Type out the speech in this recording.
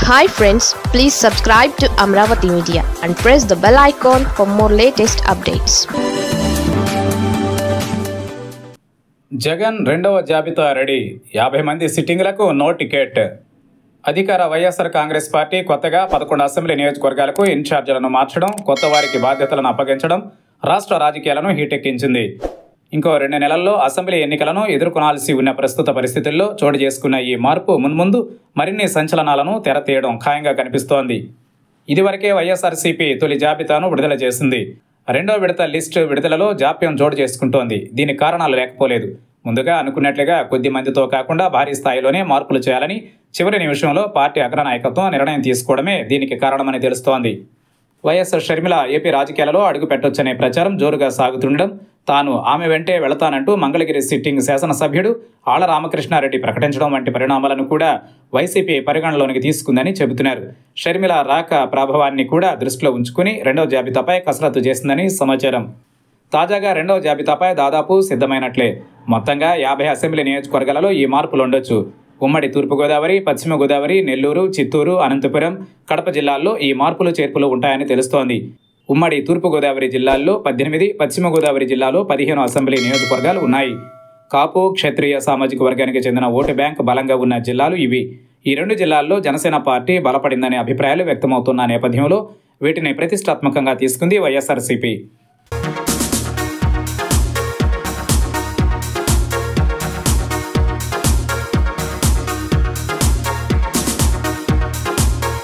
Hi friends, please subscribe to Amravati Media and press the bell icon for more latest updates. Jagan రెండవ జాబితా ready 50 మంది సిట్టింగ్లకు no ticket. అధికార YSR Congress party కొత్తగా 11 assembly నియోజకవర్గాలకు ఇన్ఛార్జీలను మార్చడం, కొత్త వారికి బాధ్యతలను అప్పగించడం రాష్ట్ర రాజకీయాలను హీటెక్కించింది. ఇంకో 2 నెలల్లో అసెంబ్లీ ఎన్నికలను ఎదుర్కొనాల్సి ఉన్న ప్రస్తుత పరిస్థితుల్లో చోటు చేసుకున్న ఈ మార్పు మున్ముందు మరిన్ని సంచలనాలను తెరతీయడం ఖాయంగా కనిపిస్తోంది. ఇదివరకే వైఎస్ఆర్సీపీ తొలి జాబితాను విడుదల చేసింది. రెండో విడత లిస్టు విడుదలలో జాప్యం చోటు చేసుకుంటోంది. దీనికి కారణాలు లేకపోలేదు. ముందుగా అనుకున్నట్లుగా కొద్ది మందితో కాకుండా భారీ స్థాయిలోనే మార్పులు చేయాలని చివరి నిమిషంలో పార్టీ అగ్రనాయకత్వం నిర్ణయం తీసుకోవడమే దీనికి కారణమని తెలుస్తోంది. వైఎస్ షర్మిల ఏపీ రాజకీయాలలో అడుగు పెట్టొచ్చనే ప్రచారం జోరుగా సాగుతుండడం, తాను ఆమె వెంటే వెళతానంటూ మంగళగిరి సిట్టింగ్ శాసనసభ్యుడు ఆళ్ల రామకృష్ణారెడ్డి ప్రకటించడం వంటి పరిణామాలను కూడా వైసీపీ పరిగణలోనికి తీసుకుందని చెబుతున్నారు. షర్మిల రాక ప్రభావాన్ని కూడా దృష్టిలో ఉంచుకుని రెండవ జాబితాపై కసరత్తు చేసిందని సమాచారం. తాజాగా రెండవ జాబితాపై దాదాపు సిద్ధమైనట్లే. మొత్తంగా 50 అసెంబ్లీ నియోజకవర్గాలలో ఈ మార్పులు ఉండొచ్చు. ఉమ్మడి తూర్పుగోదావరి, పశ్చిమ గోదావరి, నెల్లూరు, చిత్తూరు, అనంతపురం, కడప జిల్లాల్లో ఈ మార్పులు చేర్పులు ఉంటాయని తెలుస్తోంది. ఉమ్మడి తూర్పుగోదావరి జిల్లాల్లో 18, పశ్చిమ గోదావరి జిల్లాలో 15 అసెంబ్లీ నియోజకవర్గాలు ఉన్నాయి. కాపు, క్షత్రియ సామాజిక వర్గానికి చెందిన ఓటు బ్యాంక్ బలంగా ఉన్న జిల్లాలు ఇవి. ఈ 2 జిల్లాల్లో జనసేన పార్టీ బలపడిందనే అభిప్రాయాలు వ్యక్తమవుతున్న నేపథ్యంలో వీటిని ప్రతిష్టాత్మకంగా తీసుకుంది వైఎస్ఆర్సీపీ.